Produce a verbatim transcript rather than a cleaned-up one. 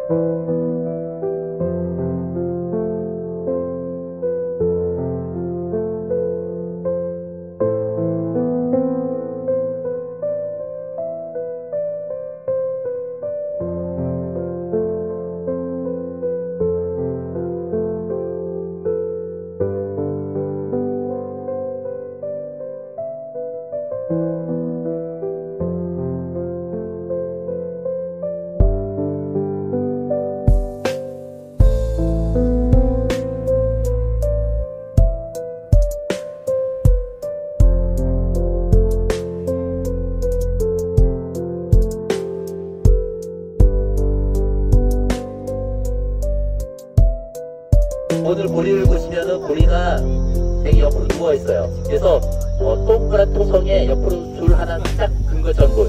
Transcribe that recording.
오늘 고리를 보시면은 고리가 되게 옆으로 누워 있어요. 그래서 어, 동그란 토성에 옆으로 줄 하나 딱 근 것처럼 보여요.